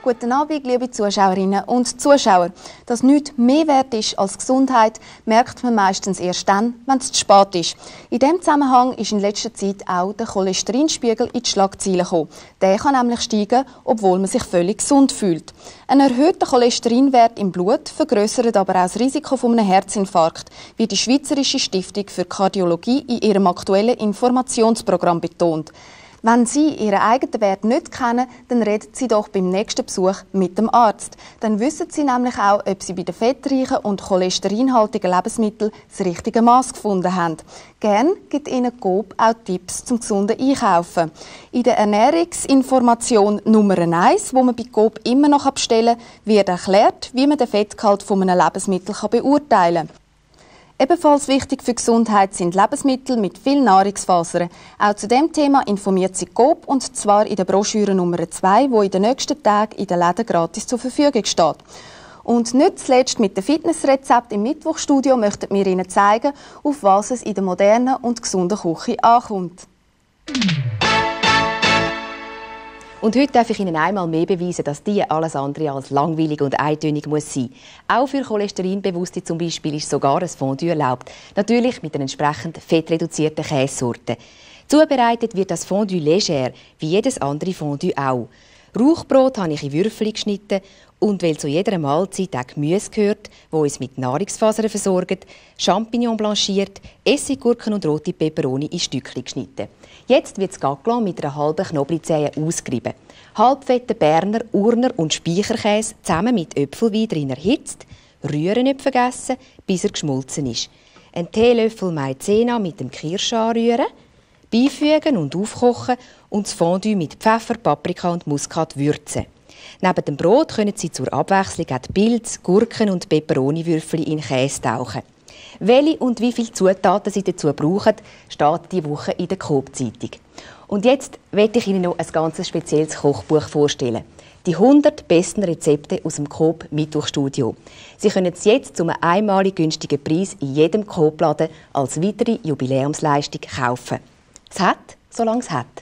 Guten Abend, liebe Zuschauerinnen und Zuschauer. Dass nichts mehr wert ist als Gesundheit, merkt man meistens erst dann, wenn es zu spät ist. In diesem Zusammenhang ist in letzter Zeit auch der Cholesterinspiegel in die Schlagzeilen gekommen. Der kann nämlich steigen, obwohl man sich völlig gesund fühlt. Ein erhöhter Cholesterinwert im Blut vergrößert aber auch das Risiko von einem Herzinfarkt, wie die Schweizerische Stiftung für Kardiologie in ihrem aktuellen Informationsprogramm betont. Wenn Sie Ihren eigenen Wert nicht kennen, dann reden Sie doch beim nächsten Besuch mit dem Arzt. Dann wissen Sie nämlich auch, ob Sie bei den fettreichen und cholesterinhaltigen Lebensmitteln das richtige Maß gefunden haben. Gern gibt Ihnen Coop auch Tipps zum gesunden Einkaufen. In der Ernährungsinformation Nummer 1, die man bei Coop immer noch bestellen kann, wird erklärt, wie man den Fettgehalt von einem Lebensmittel beurteilen kann. Ebenfalls wichtig für die Gesundheit sind Lebensmittel mit viel Nahrungsfasern. Auch zu diesem Thema informiert sie Coop, und zwar in der Broschüre Nummer 2, die in den nächsten Tagen in den Läden gratis zur Verfügung steht. Und nicht zuletzt mit dem Fitnessrezept im Mittwochstudio möchten wir Ihnen zeigen, auf was es in der modernen und gesunden Küche ankommt. Und heute darf ich Ihnen einmal mehr beweisen, dass die alles andere als langweilig und eintönig muss sein. Auch für Cholesterinbewusste zum Beispiel ist sogar ein Fondue erlaubt. Natürlich mit einer entsprechend fettreduzierten Käsesorte. Zubereitet wird das Fondue leger, wie jedes andere Fondue auch. Rauchbrot habe ich in Würfel geschnitten und weil zu jeder Mahlzeit auch Gemüse gehört, wo uns mit Nahrungsfasern versorgt, Champignon blanchiert, Essiggurken und rote Peperoni in Stückchen geschnitten. Jetzt wird das Gaglan mit einer halben Knoblauchzehe ausgerieben. Halbfetten Berner, Urner und Speicherkäse zusammen mit Äpfelwein drin erhitzt, rühren nicht vergessen, bis er geschmolzen ist. Ein Teelöffel Maizena mit dem Kirsch anrühren, beifügen und aufkochen und das Fondue mit Pfeffer, Paprika und Muskat würzen. Neben dem Brot können Sie zur Abwechslung auch Pilze, Gurken und Peperoniwürfel in Käse tauchen. Welche und wie viele Zutaten Sie dazu brauchen, steht diese Woche in der Coop-Zeitung. Und jetzt möchte ich Ihnen noch ein ganz spezielles Kochbuch vorstellen. Die 100 besten Rezepte aus dem Coop Mittwochstudio. Sie können es jetzt zu einem einmalig günstigen Preis in jedem Coop-Laden als weitere Jubiläumsleistung kaufen. Es hat, solange es hat.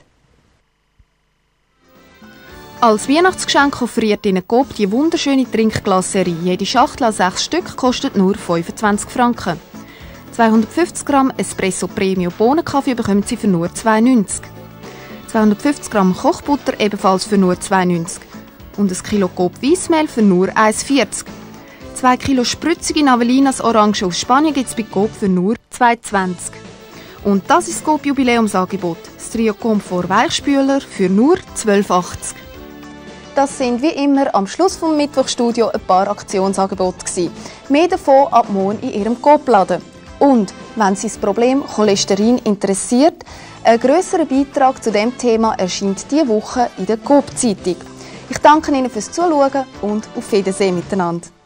Als Weihnachtsgeschenk offeriert Ihnen Coop die wunderschöne Trinkglasserie. Jede Schachtel an 6 Stück kostet nur 25 Franken. 250 Gramm Espresso Premium Bohnenkaffee bekommen Sie für nur 2,90. 250 Gramm Kochbutter ebenfalls für nur 2,90. Und ein Kilo Coop Weissmehl für nur 1,40. 2 Kilo spritzige Navellinas Orange aus Spanien gibt es bei Coop für nur 2,20. Und das ist das Coop Jubiläumsangebot. Das Trio Comfort Weichspüler für nur 12,80. Das sind wie immer am Schluss vom Mittwochstudio ein paar Aktionsangebote gewesen. Mehr davon ab morgen in Ihrem Coop-Laden. Und wenn Sie das Problem Cholesterin interessiert, ein grösserer Beitrag zu diesem Thema erscheint diese Woche in der Coop-Zeitung. Ich danke Ihnen fürs Zuschauen und auf Wiedersehen miteinander.